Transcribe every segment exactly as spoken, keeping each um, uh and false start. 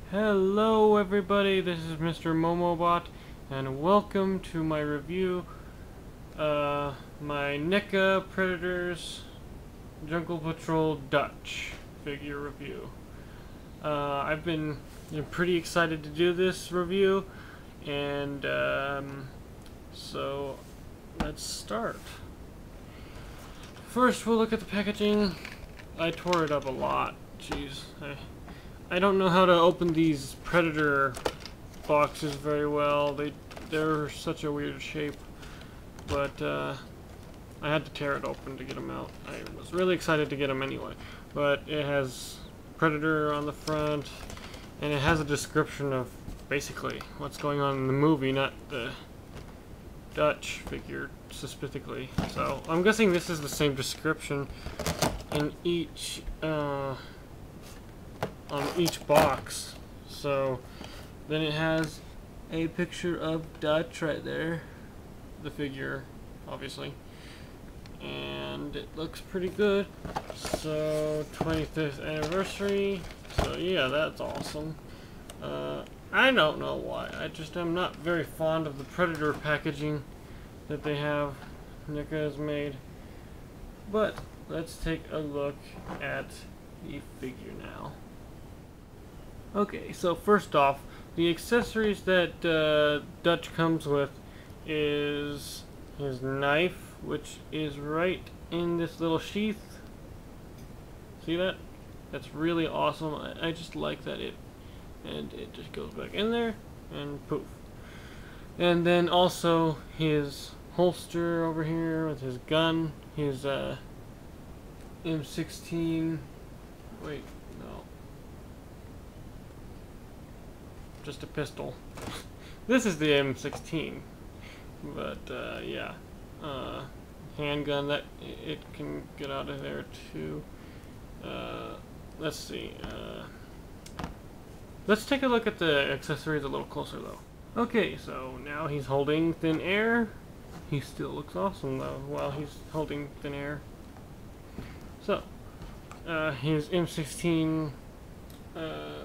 Hello everybody, this is Mister Mrmomobot, and welcome to my review, uh, my Neca Predators Jungle Patrol Dutch figure review. Uh, I've been you know, pretty excited to do this review, and um, so let's start. First we'll look at the packaging. I tore it up a lot, jeez. I, I don't know how to open these Predator boxes very well. They, they're such a weird shape. But uh, I had to tear it open to get them out. I was really excited to get them anyway. But it has Predator on the front. And it has a description of basically what's going on in the movie, not the Dutch figure specifically. So I'm guessing this is the same description in each... Uh, on each box. So then it has a picture of Dutch right there, the figure obviously, and it looks pretty good. So twenty-fifth anniversary, so yeah, that's awesome. uh, I don't know why, I just am not very fond of the Predator packaging that they have, Neca has made. But let's take a look at the figure now. Okay, so first off, the accessories that uh, Dutch comes with is his knife, which is right in this little sheath. See that? That's really awesome. I, I just like that it, and it just goes back in there, and poof. And then also his holster over here with his gun, his uh, M sixteen, wait, no. Just a pistol. This is the M sixteen, but uh, yeah, uh, handgun that it can get out of there too. Uh, let's see. Uh, let's take a look at the accessories a little closer though. Okay, so now he's holding thin air. He still looks awesome though while he's holding thin air. So uh, his M sixteen. Uh,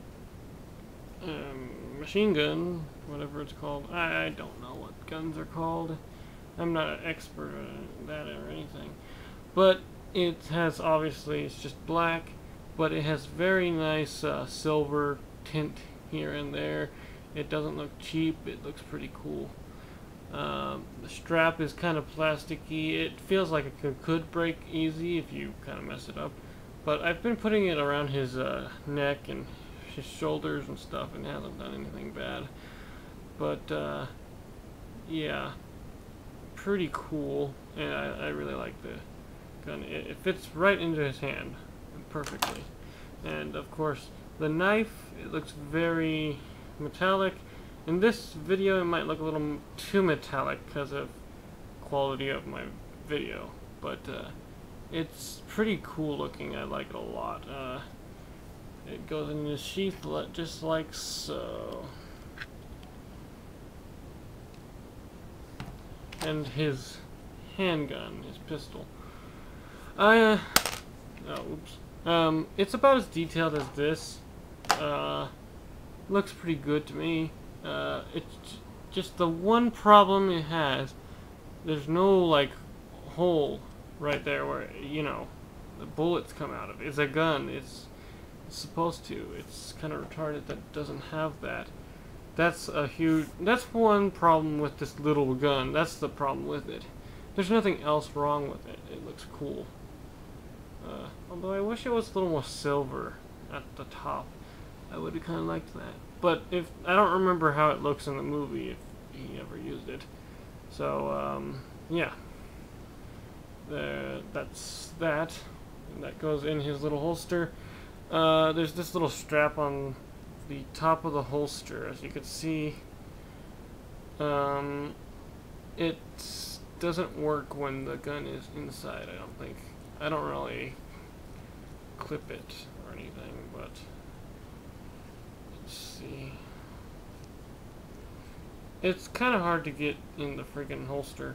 Um, machine gun, whatever it's called. I, I don't know what guns are called. I'm not an expert at that or anything. But it has, obviously, it's just black, but it has very nice uh, silver tint here and there. It doesn't look cheap, it looks pretty cool. Um, the strap is kind of plasticky. It feels like it could, could break easy if you kind of mess it up. But I've been putting it around his uh, neck and his shoulders and stuff, and hasn't done anything bad. But uh, yeah, pretty cool, and I, I really like the gun. It, it fits right into his hand perfectly. And of course the knife, it looks very metallic. In this video it might look a little too metallic because of quality of my video, but uh, it's pretty cool looking. I like it a lot. uh, It goes in the sheath just like so. And his handgun, his pistol. I, uh, oh, oops. Um, it's about as detailed as this. Uh, looks pretty good to me. Uh, it's just the one problem it has. There's no, like, hole right there where, you know, the bullets come out of it. It's a gun. It's It's supposed to. It's kind of retarded that it doesn't have that. That's a huge... That's one problem with this little gun. That's the problem with it. There's nothing else wrong with it. It looks cool. Uh, although I wish it was a little more silver at the top. I would have kind of liked that. But if I don't remember how it looks in the movie if he ever used it. So, um, yeah. Uh, that's that. And that goes in his little holster. Uh, there's this little strap on the top of the holster, as you can see. Um, it doesn't work when the gun is inside, I don't think. I don't really clip it or anything, but let's see. It's kind of hard to get in the friggin' holster.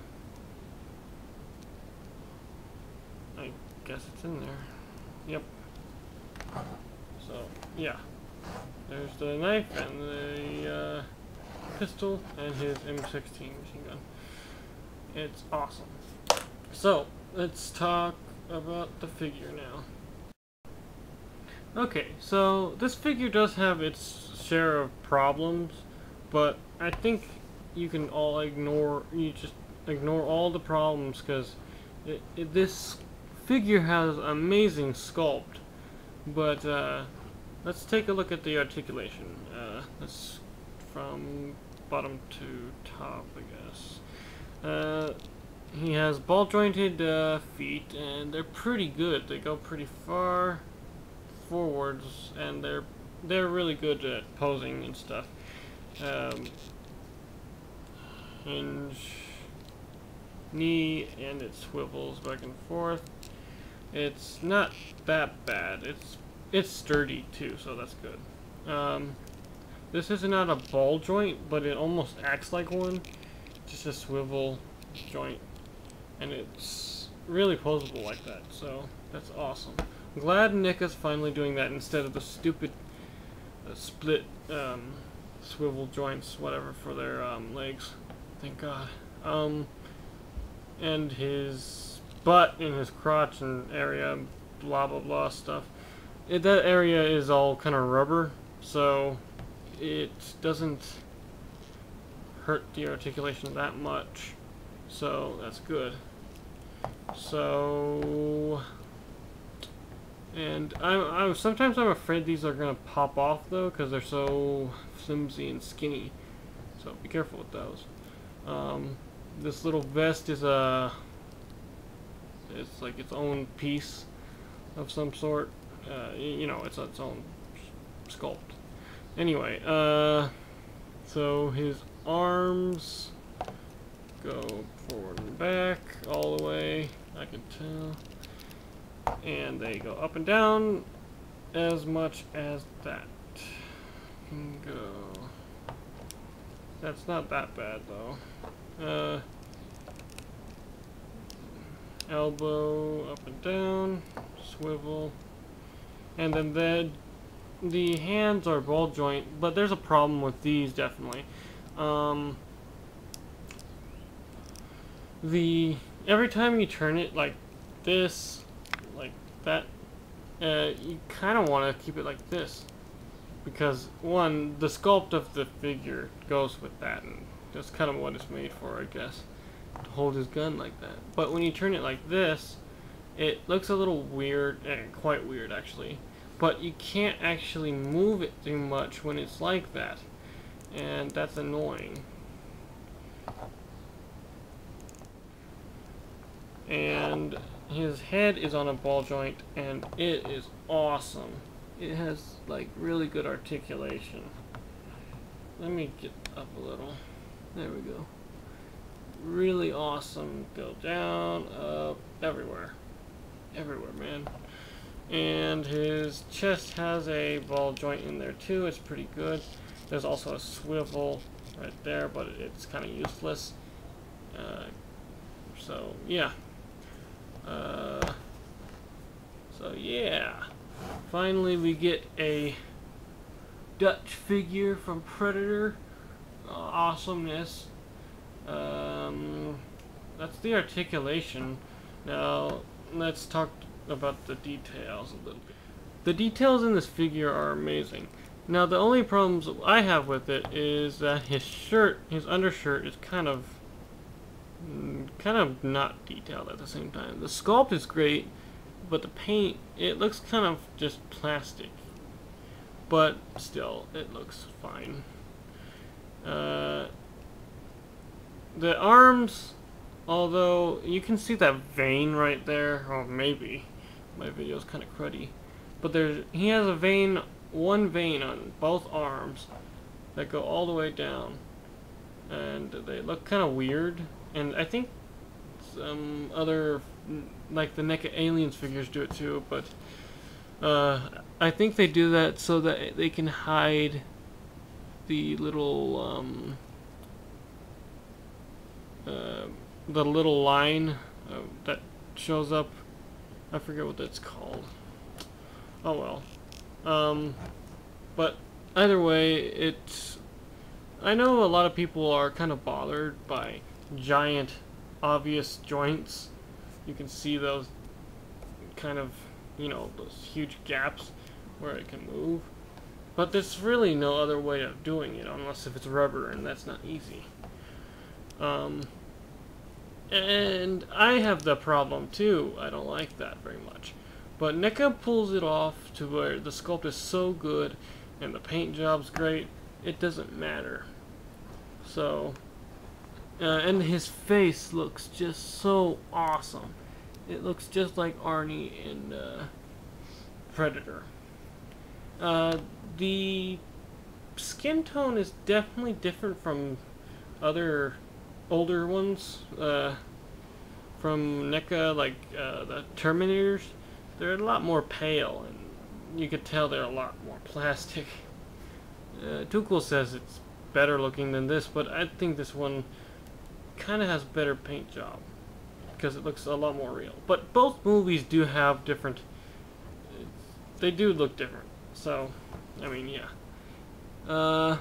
I guess it's in there. Yep. So, yeah. there's the knife and the uh, pistol and his M sixteen machine gun. It's awesome. So, let's talk about the figure now. Okay, so this figure does have its share of problems, but I think you can all ignore, you just ignore all the problems, because it, it, this figure has amazing sculpt. But uh, let's take a look at the articulation. Uh, that's from bottom to top, I guess. Uh, he has ball jointed uh, feet, and they're pretty good. They go pretty far forwards, and they're they're really good at posing and stuff. Um, hinge, knee, and it swivels back and forth. It's not that bad. It's it's sturdy too, so that's good. Um, this is not a ball joint, but it almost acts like one. Just a swivel joint, and it's really posable like that. So that's awesome. I'm glad Neca's finally doing that instead of the stupid uh, split um, swivel joints, whatever, for their um, legs. Thank God. Um, and his butt and his crotch and area, blah blah blah stuff. It, that area is all kind of rubber, so it doesn't hurt the articulation that much. So that's good. So. And I'm, I'm sometimes I'm afraid these are gonna pop off though, because they're so flimsy and skinny. So be careful with those. Um, this little vest is a, it's like its own piece of some sort. Uh, you know, it's its own sculpt. Anyway, uh, so his arms go forward and back all the way. I can tell. And they go up and down as much as that can go. That's not that bad though. Uh, elbow up and down, swivel, and then the the hands are ball joint, but there's a problem with these definitely. Um, the every time you turn it like this, like that, uh, you kind of want to keep it like this, because one, the sculpt of the figure goes with that, and that's kind of what it's made for, I guess, to hold his gun like that. But when you turn it like this, it looks a little weird, and quite weird actually, but you can't actually move it too much when it's like that, and that's annoying. And his head is on a ball joint, and it is awesome. It has like really good articulation. Let me get up a little. There we go. Really awesome. Go down, up, everywhere. Everywhere, man. And his chest has a ball joint in there too. It's pretty good. There's also a swivel right there, but it's kind of useless. Uh, so, yeah. Uh, so yeah, finally we get a Dutch figure from Predator. Uh, awesomeness. Um, that's the articulation. Now let's talk about the details a little bit. The details in this figure are amazing. Now the only problems I have with it is that his shirt, his undershirt, is kind of kind of not detailed at the same time. The sculpt is great, but the paint, it looks kind of just plastic, but still it looks fine. Uh, the arms, although you can see that vein right there, or maybe my video's kind of cruddy, but there's he has a vein, one vein on both arms that go all the way down, and they look kind of weird. And I think some other, like the Neca Aliens figures do it too, but uh, I think they do that so that they can hide the little, um, uh, the little line uh, that shows up. I forget what that's called. Oh well. Um, but either way, it's... I know a lot of people are kind of bothered by giant, obvious joints. You can see those kind of, you know, those huge gaps where it can move. But there's really no other way of doing it unless if it's rubber, and that's not easy. Um, and I have the problem too. I don't like that very much. But Neca pulls it off to where the sculpt is so good and the paint job's great, it doesn't matter. So, uh, and his face looks just so awesome. It looks just like Arnie in uh, Predator. Uh, the skin tone is definitely different from other older ones. Uh, from Neca, like uh, the Terminators, they're a lot more pale, and you could tell they're a lot more plastic. Uh, Too Cool says it's better looking than this, but I think this one kind of has better paint job because it looks a lot more real. But both movies do have different, they do look different. So, I mean, yeah. Uh,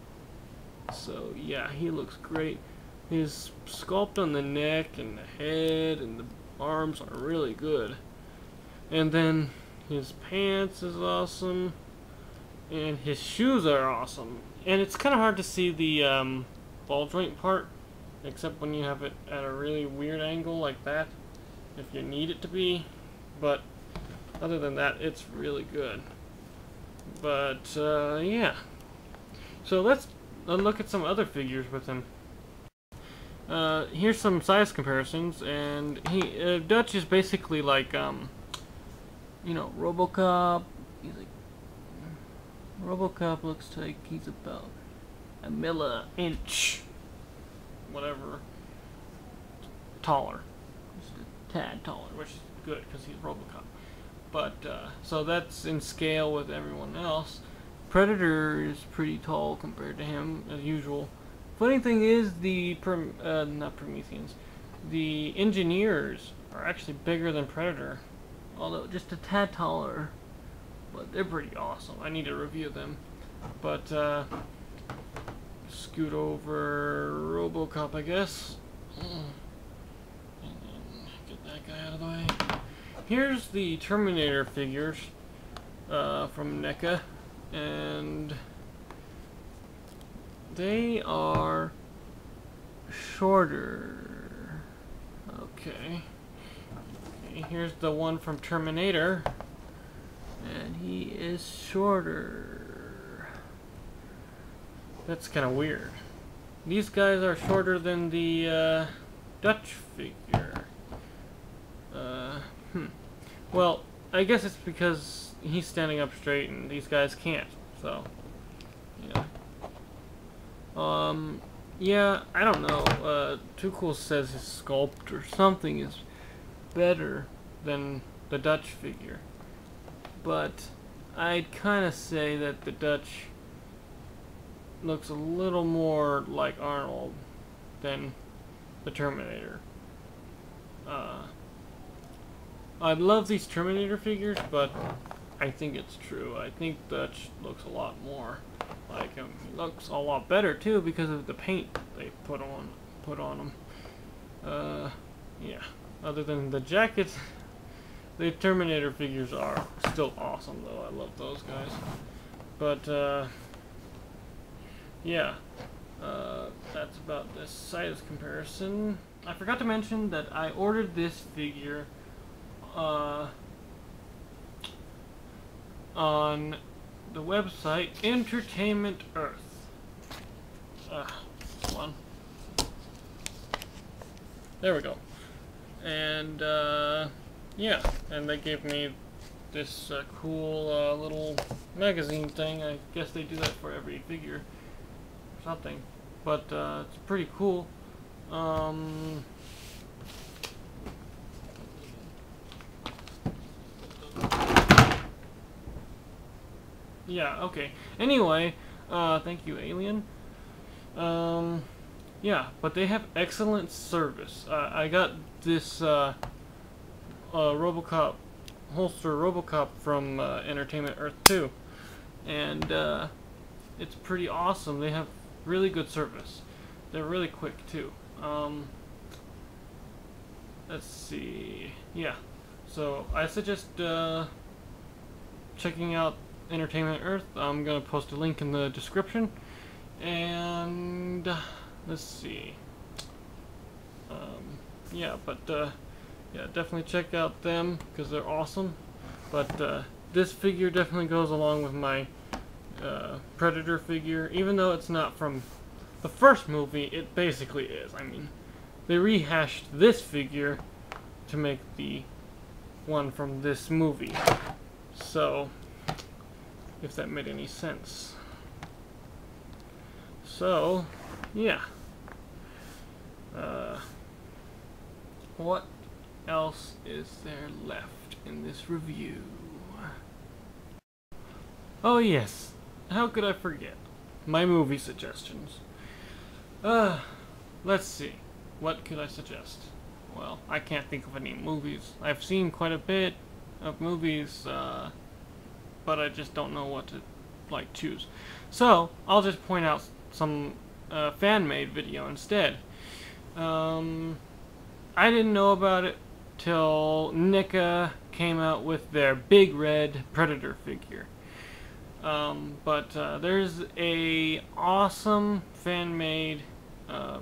so, yeah, he looks great. His sculpt on the neck and the head and the arms are really good. And then his pants is awesome. And his shoes are awesome. And it's kind of hard to see the um, ball joint part, except when you have it at a really weird angle like that, if you need it to be. But other than that, it's really good. But, uh, yeah. So let's uh, look at some other figures with him. Uh, here's some size comparisons, and he, uh, Dutch is basically like, um, you know, RoboCop. He's like, RoboCop looks like he's about a milli inch, whatever, taller. Just a tad taller, which is good because he's RoboCop. But, uh, so that's in scale with everyone else. Predator is pretty tall compared to him, as usual. Funny thing is, the, Prom uh, not Prometheans, the Engineers are actually bigger than Predator. Although, just a tad taller. But they're pretty awesome. I need to review them. But, uh, scoot over RoboCop, I guess. And then get that guy out of the way. Here's the Terminator figures uh, from Neca, and they are shorter. Okay. Okay, here's the one from Terminator, and he is shorter. That's kind of weird. These guys are shorter than the uh, Dutch figure. Uh, hmm. Well, I guess it's because he's standing up straight and these guys can't. So, yeah. Um, yeah, I don't know. Uh, Too Cool says his sculpt or something is better than the Dutch figure. But I'd kind of say that the Dutch looks a little more like Arnold than the Terminator. Uh, I love these Terminator figures, but I think it's true. I think Dutch looks a lot more like him. He looks a lot better too because of the paint they put on put on him. Uh, yeah. Other than the jackets, the Terminator figures are still awesome, though. I love those guys. But uh, yeah, uh, that's about this size comparison. I forgot to mention that I ordered this figure uh, on the website Entertainment Earth. Uh, this one. There we go. And uh, yeah, and they gave me this uh, cool uh, little magazine thing. I guess they do that for every figure or something. But uh, it's pretty cool. Um, yeah, okay. Anyway, uh, thank you, Alien. Um, yeah, but they have excellent service. Uh, I got this uh, uh, RoboCop, holster RoboCop from uh, Entertainment Earth too. And uh, it's pretty awesome. They have really good service. They're really quick too. Um, let's see. Yeah. So I suggest uh, checking out Entertainment Earth. I'm gonna post a link in the description. And uh, let's see. Um, yeah, but uh, yeah, definitely check out them because they're awesome. But uh, this figure definitely goes along with my uh, Predator figure, even though it's not from the first movie. It basically is. I mean, they rehashed this figure to make the one from this movie. So, if that made any sense. So, yeah. Uh, what else is there left in this review? Oh yes, how could I forget? My movie suggestions. Uh, let's see. What could I suggest? Well, I can't think of any movies. I've seen quite a bit of movies, uh, but I just don't know what to, like, choose. So, I'll just point out some uh, fan-made video instead. Um, I didn't know about it till Neca came out with their big red Predator figure. Um, but uh, there's a awesome fan-made uh,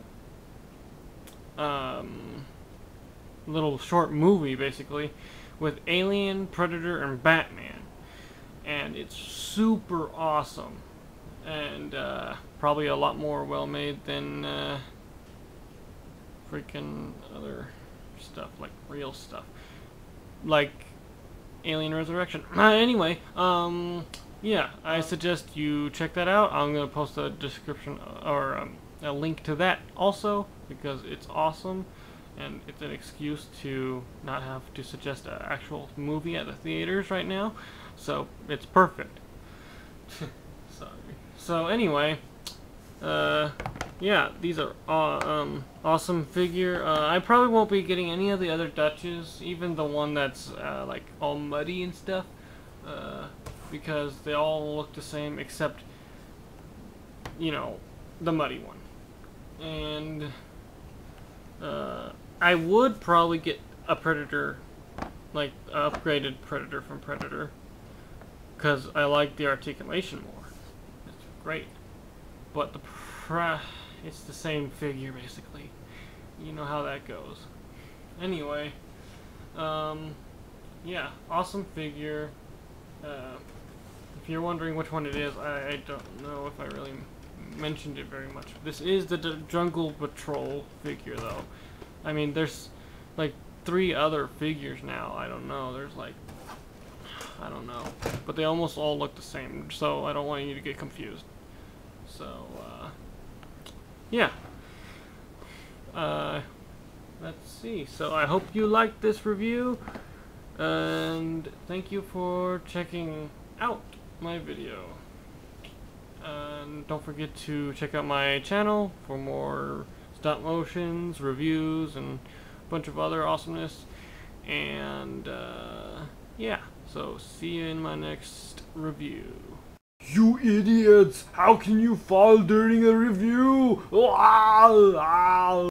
um, little short movie, basically, with Alien, Predator, and Batman. And it's super awesome. And uh, probably a lot more well-made than uh, freaking other stuff, like real stuff. Like Alien Resurrection. Uh, anyway, um... yeah, I suggest you check that out. I'm going to post a description or um, a link to that also because it's awesome and it's an excuse to not have to suggest an actual movie at the theaters right now. So it's perfect. Sorry. So anyway, uh, yeah, these are uh, um, awesome figure. Uh, I probably won't be getting any of the other Dutches, even the one that's uh, like all muddy and stuff. Uh, because they all look the same except, you know, the muddy one. And uh, I would probably get a Predator, like an upgraded Predator from Predator, because I like the articulation more. It's great. But the pre it's the same figure basically. You know how that goes. Anyway, um, yeah, awesome figure. Uh, If you're wondering which one it is, I, I don't know if I really mentioned it very much. This is the D Jungle Patrol figure, though. I mean, there's like three other figures now. I don't know. There's like, I don't know. But they almost all look the same, so I don't want you to get confused. So, uh, yeah. Uh, let's see. So I hope you liked this review. And thank you for checking out my video. And don't forget to check out my channel for more stop motions, reviews, and a bunch of other awesomeness. And uh, yeah, so see you in my next review. You idiots! How can you fall during a review? Ah, ah.